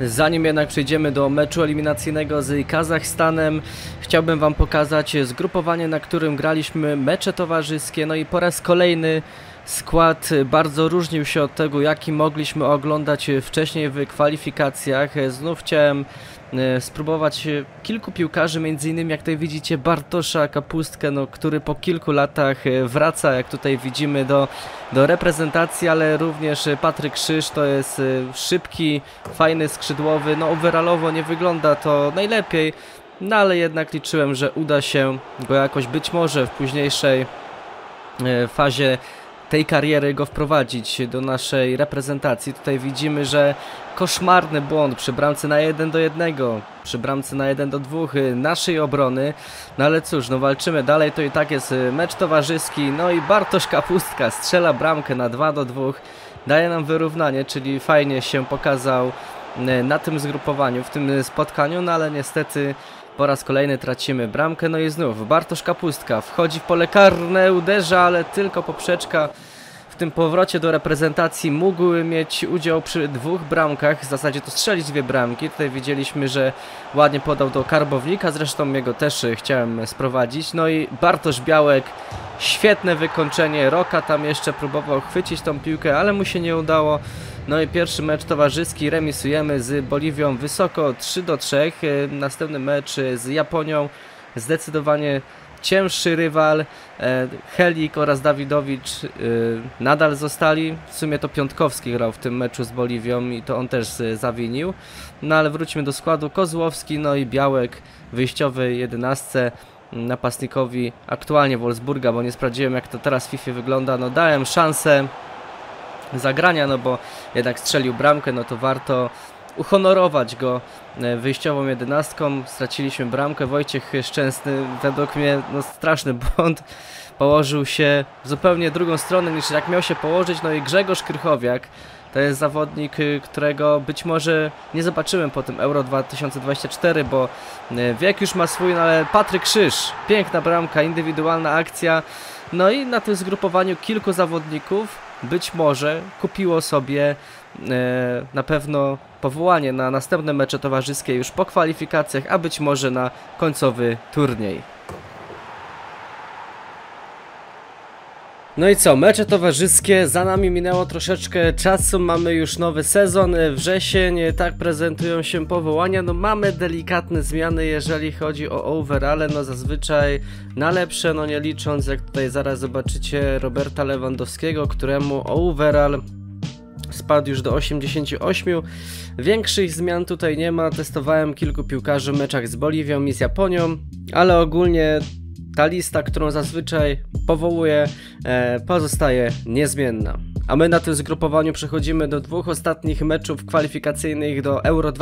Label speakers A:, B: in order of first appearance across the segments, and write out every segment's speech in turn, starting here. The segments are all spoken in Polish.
A: Zanim jednak przejdziemy do meczu eliminacyjnego z Kazachstanem, chciałbym wam pokazać zgrupowanie, na którym graliśmy mecze towarzyskie. No i po raz kolejny skład bardzo różnił się od tego, jaki mogliśmy oglądać wcześniej w kwalifikacjach. Znów chciałem spróbować kilku piłkarzy, m.in. jak tutaj widzicie Bartosza Kapustkę, który po kilku latach wraca, jak tutaj widzimy, do reprezentacji, ale również Patryk Krzyż to jest szybki, fajny skrzydłowy. No overallowo nie wygląda to najlepiej, no ale jednak liczyłem, że uda się go jakoś być może w późniejszej fazie tej kariery go wprowadzić do naszej reprezentacji. Tutaj widzimy, że koszmarny błąd przy bramce na 1-1, przy bramce na 1-2 naszej obrony. No ale cóż, no walczymy dalej, to i tak jest mecz towarzyski. No i Bartosz Kapustka strzela bramkę na 2-2, daje nam wyrównanie, czyli fajnie się pokazał na tym zgrupowaniu, w tym spotkaniu, no ale niestety po raz kolejny tracimy bramkę. No i znów Bartosz Kapustka wchodzi w pole karne, uderza, ale tylko poprzeczka. W tym powrocie do reprezentacji mógł mieć udział przy dwóch bramkach, w zasadzie to strzelić dwie bramki. Tutaj widzieliśmy, że ładnie podał do Karbownika, zresztą jego też chciałem sprowadzić. No i Bartosz Białek, świetne wykończenie. Roka tam jeszcze próbował chwycić tą piłkę, ale mu się nie udało. No i pierwszy mecz towarzyski remisujemy z Boliwią wysoko 3-3. Następny mecz z Japonią, zdecydowanie cięższy rywal. Helik oraz Dawidowicz nadal zostali. W sumie to Piątkowski grał w tym meczu z Boliwią i to on też zawinił. No ale wróćmy do składu. Kozłowski, no i Białek w wyjściowej 11. Napastnikowi aktualnie Wolfsburga, bo nie sprawdziłem, jak to teraz w FIFA wygląda. No dałem szansę zagrania, no bo jednak strzelił bramkę, no to warto uhonorować go wyjściową 11. Straciliśmy bramkę. Wojciech Szczęsny, według mnie straszny błąd, położył się w zupełnie drugą stronę niż jak miał się położyć. No i Grzegorz Krychowiak to jest zawodnik, którego być może nie zobaczymy po tym Euro 2024, bo wiek już ma swój, no ale Patryk Krzyż, piękna bramka, indywidualna akcja. No i na tym zgrupowaniu kilku zawodników być może kupiło sobie na pewno powołanie na następne mecze towarzyskie już po kwalifikacjach, a być może na końcowy turniej. No i co, mecze towarzyskie, za nami minęło troszeczkę czasu, mamy już nowy sezon, wrzesień, tak prezentują się powołania. No mamy delikatne zmiany, jeżeli chodzi o overale, no zazwyczaj na lepsze, no nie licząc, jak tutaj zaraz zobaczycie, Roberta Lewandowskiego, któremu overall spadł już do 88. Większych zmian tutaj nie ma, testowałem kilku piłkarzy w meczach z Boliwią i z Japonią, ale ogólnie ta lista, którą zazwyczaj powołuję, pozostaje niezmienna. A my na tym zgrupowaniu przechodzimy do dwóch ostatnich meczów kwalifikacyjnych do Euro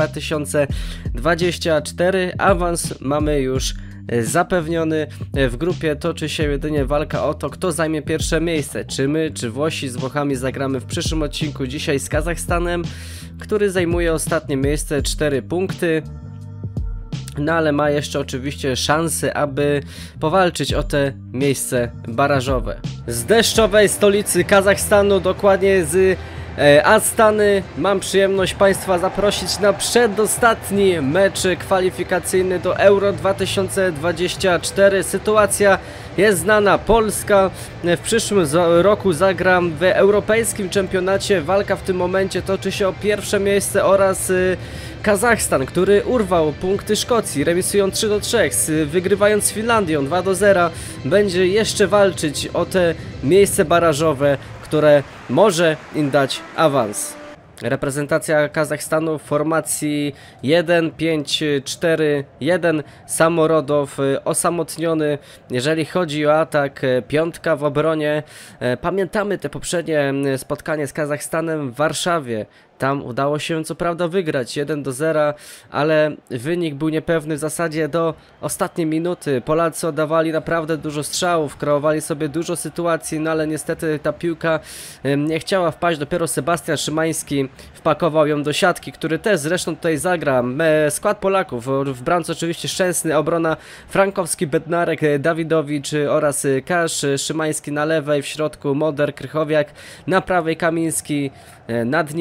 A: 2024. Awans mamy już zapewniony. W grupie toczy się jedynie walka o to, kto zajmie pierwsze miejsce. Czy my, czy Włosi. Z Włochami zagramy w przyszłym odcinku dzisiaj z Kazachstanem, który zajmuje ostatnie miejsce, 4 punkty. No ale ma jeszcze oczywiście szansę, aby powalczyć o te miejsce barażowe. Z deszczowej stolicy Kazachstanu, dokładnie z Astany, mam przyjemność Państwa zaprosić na przedostatni mecz kwalifikacyjny do Euro 2024. Sytuacja jest znana. Polska w przyszłym roku zagra w europejskim czempionacie. Walka w tym momencie toczy się o pierwsze miejsce oraz Kazachstan, który urwał punkty Szkocji, remisując 3-3, wygrywając z Finlandią 2-0, będzie jeszcze walczyć o te miejsce barażowe, które może im dać awans. Reprezentacja Kazachstanu w formacji 1-5-4-1, Samorodow osamotniony, jeżeli chodzi o atak, piątka w obronie. Pamiętamy te poprzednie spotkanie z Kazachstanem w Warszawie. Tam udało się co prawda wygrać 1-0, ale wynik był niepewny w zasadzie do ostatniej minuty. Polacy oddawali naprawdę dużo strzałów, kreowali sobie dużo sytuacji, no ale niestety ta piłka nie chciała wpaść. Dopiero Sebastian Szymański wpakował ją do siatki, który też zresztą tutaj zagra. Skład Polaków, w bramce oczywiście Szczęsny, obrona Frankowski, Bednarek, Dawidowicz oraz Kasz, Szymański na lewej, w środku Moder, Krychowiak, na prawej Kamiński, nad nimi Piotr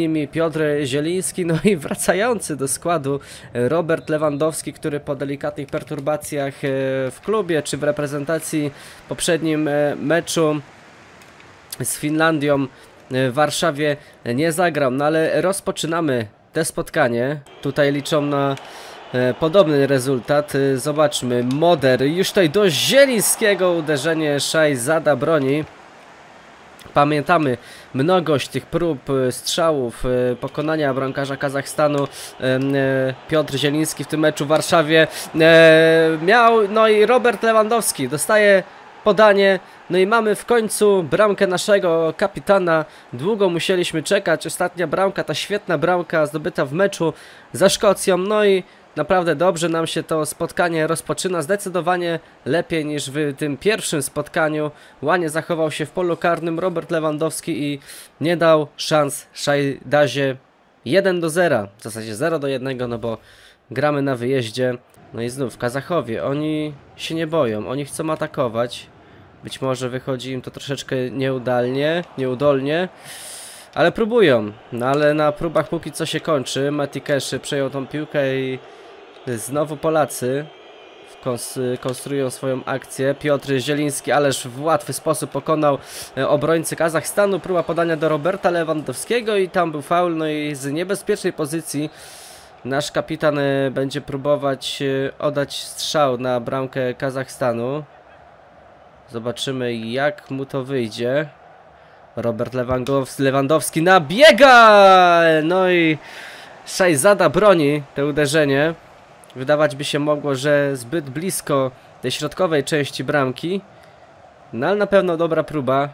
A: Piotr Zieliński, no i wracający do składu Robert Lewandowski, który po delikatnych perturbacjach w klubie czy w reprezentacji w poprzednim meczu z Finlandią w Warszawie nie zagrał. No ale rozpoczynamy te spotkanie. Tutaj liczą na podobny rezultat. Zobaczmy, Moder już tutaj do Zielińskiego, uderzenie Szajzada broni. Pamiętamy mnogość tych prób strzałów, pokonania bramkarza Kazachstanu. Piotr Zieliński w tym meczu w Warszawie miał, no i Robert Lewandowski dostaje podanie, no i mamy w końcu bramkę naszego kapitana. Długo musieliśmy czekać, ostatnia bramka, ta świetna bramka zdobyta w meczu za Szkocją, no i naprawdę dobrze nam się to spotkanie rozpoczyna, zdecydowanie lepiej niż w tym pierwszym spotkaniu. Ładnie zachował się w polu karnym Robert Lewandowski i nie dał szans Szajdazie. 1-0, w zasadzie 0-1, no bo gramy na wyjeździe. No i znów Kazachowie, oni się nie boją, oni chcą atakować. Być może wychodzi im to troszeczkę nieudolnie, ale próbują. No ale na próbach póki co się kończy. Mati Cash przejął tą piłkę i znowu Polacy konstruują swoją akcję. Piotr Zieliński ależ w łatwy sposób pokonał obrońcy Kazachstanu. Próba podania do Roberta Lewandowskiego i tam był faul. No i z niebezpiecznej pozycji nasz kapitan będzie próbować oddać strzał na bramkę Kazachstanu. Zobaczymy, jak mu to wyjdzie. Robert Lewandowski nabiega! No i Szajzada broni to uderzenie. Wydawać by się mogło, że zbyt blisko tej środkowej części bramki. No ale na pewno dobra próba.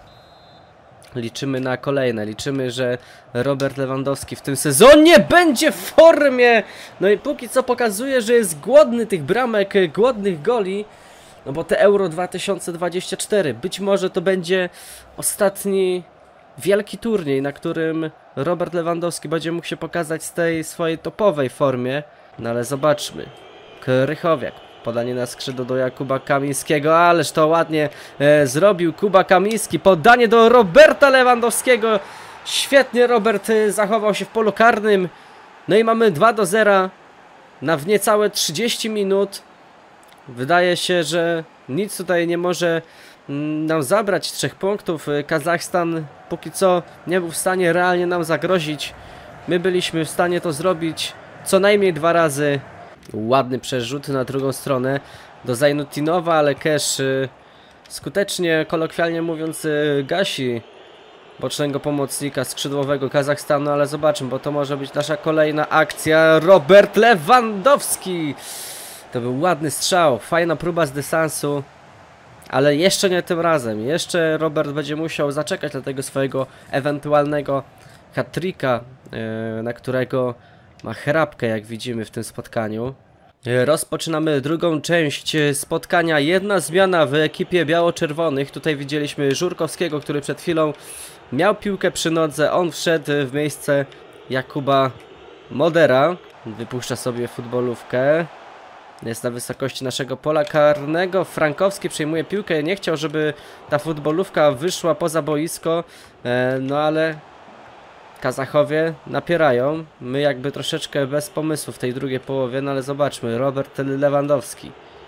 A: Liczymy na kolejne. Liczymy, że Robert Lewandowski w tym sezonie będzie w formie. No i póki co pokazuje, że jest głodny tych bramek, głodnych goli. No bo te Euro 2024, być może to będzie ostatni wielki turniej, na którym Robert Lewandowski będzie mógł się pokazać z tej swojej topowej formie. No ale zobaczmy. Krychowiak. Podanie na skrzydło do Jakuba Kamińskiego, ależ to ładnie zrobił Kuba Kamiński. Podanie do Roberta Lewandowskiego. Świetnie Robert zachował się w polu karnym. No i mamy 2-0 na w niecałe 30 minut. Wydaje się, że nic tutaj nie może nam zabrać 3 punktów. Kazachstan póki co nie był w stanie realnie nam zagrozić. My byliśmy w stanie to zrobić co najmniej 2 razy. Ładny przerzut na drugą stronę do Zajnutinowa, ale Cash skutecznie, kolokwialnie mówiąc, gasi bocznego pomocnika skrzydłowego Kazachstanu, ale zobaczymy, bo to może być nasza kolejna akcja. Robert Lewandowski! To był ładny strzał, fajna próba z dystansu, ale jeszcze nie tym razem. Jeszcze Robert będzie musiał zaczekać na tego swojego ewentualnego hat-tricka, na którego ma chrapkę, jak widzimy w tym spotkaniu. Rozpoczynamy drugą część spotkania. Jedna zmiana w ekipie biało-czerwonych. Tutaj widzieliśmy Żurkowskiego, który przed chwilą miał piłkę przy nodze. On wszedł w miejsce Jakuba Modera. Wypuszcza sobie futbolówkę. Jest na wysokości naszego pola karnego. Frankowski przejmuje piłkę. Nie chciał, żeby ta futbolówka wyszła poza boisko. No ale Kazachowie napierają. My jakby troszeczkę bez pomysłu w tej drugiej połowie. No ale zobaczmy. Robert Lewandowski.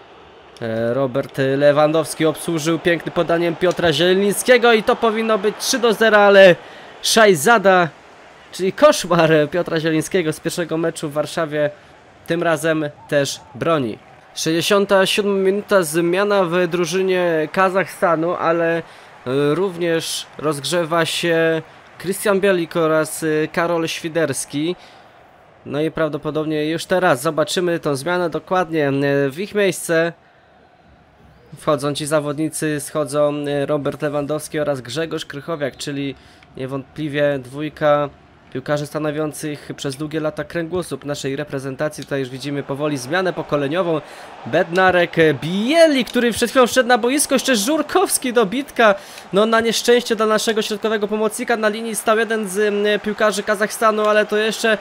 A: Robert Lewandowski obsłużył pięknym podaniem Piotra Zielińskiego i to powinno być 3-0, ale Szajzada, czyli koszmar Piotra Zielińskiego z pierwszego meczu w Warszawie, tym razem też broni. 67 minuta, zmiana w drużynie Kazachstanu, ale również rozgrzewa się Krystian Bielik oraz Karol Świderski. No i prawdopodobnie już teraz zobaczymy tą zmianę dokładnie. W ich miejsce wchodzą ci zawodnicy, schodzą Robert Lewandowski oraz Grzegorz Krychowiak, czyli niewątpliwie dwójka piłkarzy stanowiących przez długie lata kręgosłup naszej reprezentacji. Tutaj już widzimy powoli zmianę pokoleniową. Bednarek, Bielik, który przed chwilą wszedł na boisko, jeszcze Żurkowski do bitka. No na nieszczęście dla naszego środkowego pomocnika na linii stał jeden z piłkarzy Kazachstanu, ale to jeszcze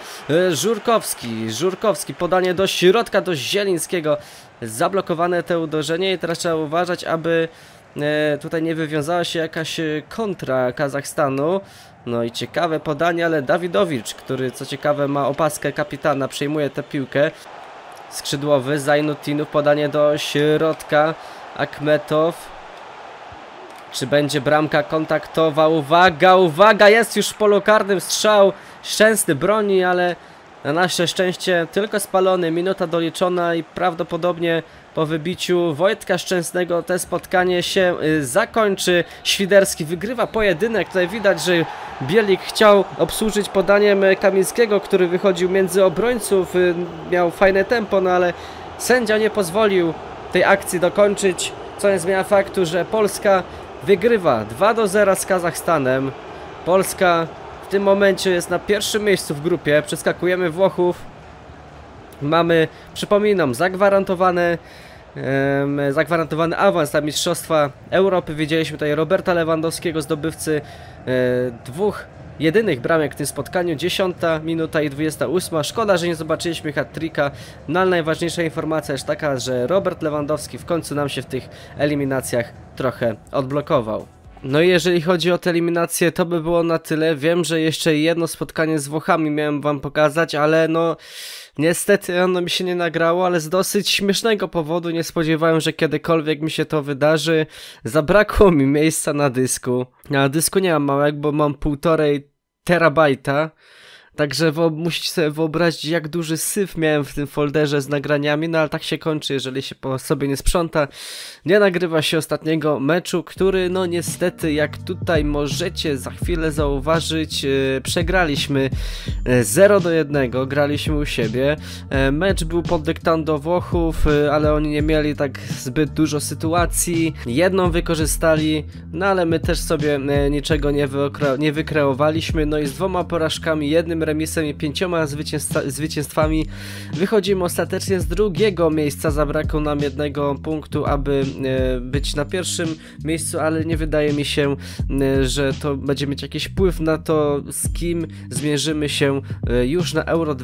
A: Żurkowski, podanie do środka, do Zielińskiego. Zablokowane to uderzenie i teraz trzeba uważać, aby tutaj nie wywiązała się jakaś kontra Kazachstanu. No i ciekawe podanie, ale Dawidowicz, który co ciekawe ma opaskę kapitana, przejmuje tę piłkę. Skrzydłowy, Zajnutinów, podanie do środka, Akhmetow. Czy będzie bramka kontaktowa? Uwaga, uwaga, jest już w polu karnym strzał. Szczęsny broni, ale na nasze szczęście tylko spalony. Minuta doliczona i prawdopodobnie po wybiciu Wojtka Szczęsnego to spotkanie się zakończy. Świderski wygrywa pojedynek. Tutaj widać, że Bielik chciał obsłużyć podaniem Kamińskiego, który wychodził między obrońców. Miał fajne tempo, no ale sędzia nie pozwolił tej akcji dokończyć. Co nie zmienia faktu, że Polska wygrywa 2-0 z Kazachstanem. Polska w tym momencie jest na pierwszym miejscu w grupie. Przeskakujemy Włochów. Mamy, przypominam, zagwarantowany awans na Mistrzostwa Europy. Widzieliśmy tutaj Roberta Lewandowskiego, zdobywcy dwóch jedynych bramek w tym spotkaniu. 10 minuta i 28. Szkoda, że nie zobaczyliśmy hat-tricka. No ale najważniejsza informacja jest taka, że Robert Lewandowski w końcu nam się w tych eliminacjach trochę odblokował. No i jeżeli chodzi o te eliminacje, to by było na tyle. Wiem, że jeszcze jedno spotkanie z Włochami miałem wam pokazać, ale no niestety ono mi się nie nagrało, ale z dosyć śmiesznego powodu. Nie spodziewałem, że kiedykolwiek mi się to wydarzy. Zabrakło mi miejsca na dysku. Na dysku nie mam małego, bo mam 1,5 terabajta. Także musicie sobie wyobrazić, jak duży syf miałem w tym folderze z nagraniami, no ale tak się kończy, jeżeli się po sobie nie sprząta. Nie nagrywa się ostatniego meczu, który no niestety, jak tutaj możecie za chwilę zauważyć, przegraliśmy 0-1, graliśmy u siebie. Mecz był pod dyktando Włochów, ale oni nie mieli tak zbyt dużo sytuacji. Jedną wykorzystali, no ale my też sobie niczego nie wykreowaliśmy. No i z 2 porażkami, jednym remisem i 5 zwycięstwami wychodzimy ostatecznie z drugiego miejsca. Zabrakło nam 1 punktu, aby być na pierwszym miejscu, ale nie wydaje mi się, że to będzie mieć jakiś wpływ na to, z kim zmierzymy się już na Euro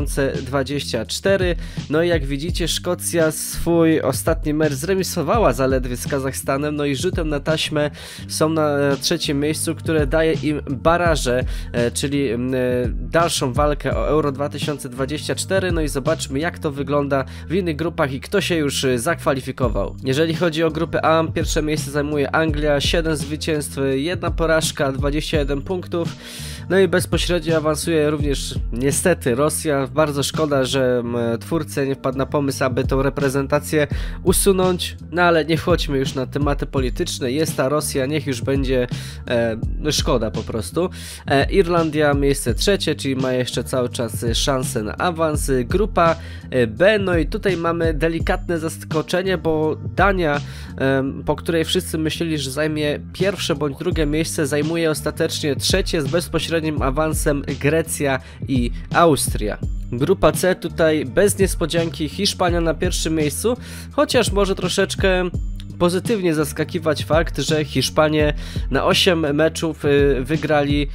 A: 2024. No i jak widzicie, Szkocja swój ostatni mecz zremisowała zaledwie z Kazachstanem, no i rzutem na taśmę są na 3. miejscu, które daje im baraże, czyli dalszą walkę o Euro 2024, no i zobaczmy, jak to wygląda w innych grupach i kto się już zakwalifikował. Jeżeli chodzi o grupę A, pierwsze miejsce zajmuje Anglia, 7 zwycięstw, 1 porażka, 21 punktów. No i bezpośrednio awansuje również niestety Rosja. Bardzo szkoda, że twórcy nie wpadł na pomysł, aby tą reprezentację usunąć. No ale nie wchodźmy już na tematy polityczne. Jest ta Rosja, niech już będzie szkoda po prostu. Irlandia miejsce 3, czyli ma jeszcze cały czas szansę na awans. Grupa B, no i tutaj mamy delikatne zaskoczenie, bo Dania, po której wszyscy myśleli, że zajmie pierwsze bądź drugie miejsce, zajmuje ostatecznie 3 z bezpośrednim awansem Grecja i Austria. Grupa C tutaj bez niespodzianki Hiszpania na pierwszym miejscu, chociaż może troszeczkę pozytywnie zaskakiwać fakt, że Hiszpanie na 8 meczów wygrali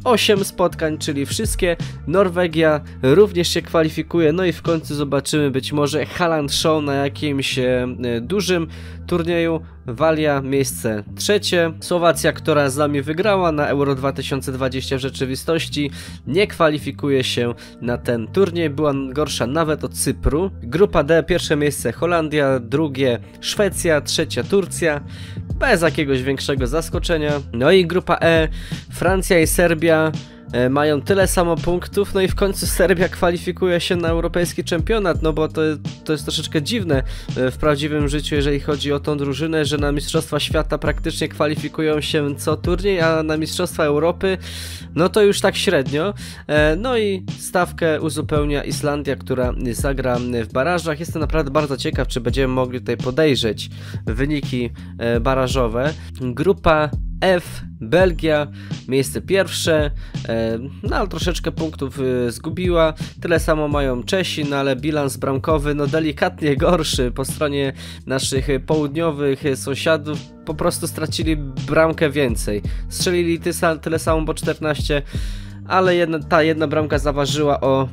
A: 8 spotkań, czyli wszystkie. Norwegia również się kwalifikuje, no i w końcu zobaczymy być może Haaland Show na jakimś dużym turnieju. Walia miejsce 3. Słowacja, która z nami wygrała na Euro 2020 w rzeczywistości, nie kwalifikuje się na ten turniej, była gorsza nawet od Cypru. Grupa D, pierwsze miejsce Holandia, drugie Szwecja, 3 Turcja, bez jakiegoś większego zaskoczenia. No i grupa E, Francja i Serbia mają tyle samo punktów, no i w końcu Serbia kwalifikuje się na europejski czempionat, no bo to jest troszeczkę dziwne w prawdziwym życiu, jeżeli chodzi o tą drużynę, że na Mistrzostwa Świata praktycznie kwalifikują się co turniej, a na Mistrzostwa Europy no to już tak średnio. No i stawkę uzupełnia Islandia, która zagra w barażach. Jestem naprawdę bardzo ciekaw, czy będziemy mogli tutaj podejrzeć wyniki barażowe. Grupa F, Belgia, miejsce pierwsze, no ale troszeczkę punktów zgubiła, tyle samo mają Czesi, no ale bilans bramkowy no delikatnie gorszy po stronie naszych południowych sąsiadów, po prostu stracili bramkę więcej, strzelili tyle samo, bo 14, ale ta jedna bramka zaważyła o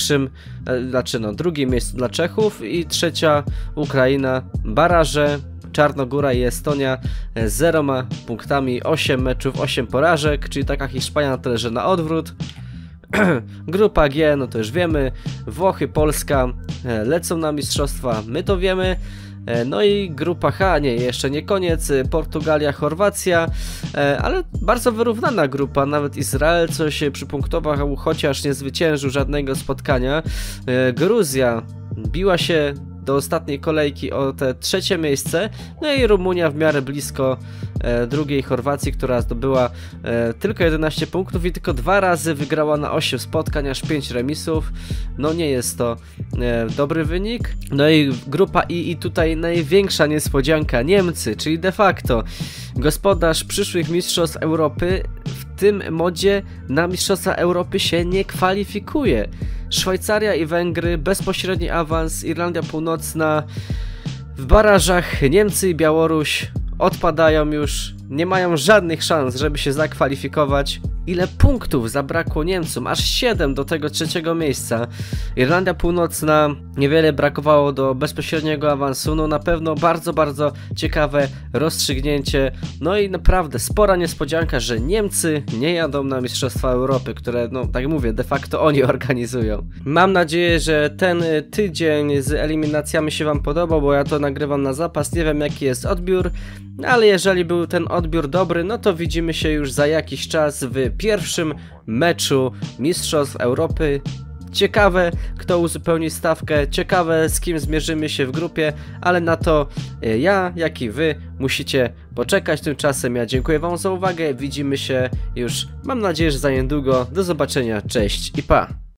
A: drugim miejscu dla Czechów i 3 Ukraina, baraże, Czarnogóra i Estonia 0 punktami, 8 meczów, 8 porażek, czyli taka Hiszpania tyle, że na odwrót. Grupa G, no to już wiemy, Włochy, Polska lecą na mistrzostwa, my to wiemy. No i grupa H, nie, jeszcze nie koniec, Portugalia, Chorwacja, ale bardzo wyrównana grupa, nawet Izrael coś przypunktował, chociaż nie zwyciężył żadnego spotkania. Gruzja biła się do ostatniej kolejki o te trzecie miejsce, no i Rumunia w miarę blisko drugiej Chorwacji, która zdobyła tylko 11 punktów i tylko 2 razy wygrała na 8 spotkań, aż 5 remisów. No nie jest to dobry wynik. No i grupa I, i tutaj największa niespodzianka, Niemcy, czyli de facto gospodarz przyszłych mistrzostw Europy w tym modzie na mistrzostwa Europy się nie kwalifikuje. Szwajcaria i Węgry, bezpośredni awans, Irlandia Północna w barażach, Niemcy i Białoruś odpadają już, nie mają żadnych szans, żeby się zakwalifikować. Ile punktów zabrakło Niemcom? Aż 7 do tego trzeciego miejsca. Irlandia Północna, niewiele brakowało do bezpośredniego awansu. No na pewno bardzo, bardzo ciekawe rozstrzygnięcie. No i naprawdę spora niespodzianka, że Niemcy nie jadą na Mistrzostwa Europy, które, no tak mówię, de facto oni organizują. Mam nadzieję, że ten tydzień z eliminacjami się wam podobał, bo ja to nagrywam na zapas. Nie wiem, jaki jest odbiór, ale jeżeli był ten odbiór dobry, no to widzimy się już za jakiś czas w pierwszym meczu Mistrzostw Europy. Ciekawe, kto uzupełni stawkę, ciekawe, z kim zmierzymy się w grupie, ale na to ja, jak i wy musicie poczekać. Tymczasem ja dziękuję wam za uwagę, widzimy się już, mam nadzieję, że za niedługo. Do zobaczenia, cześć i pa!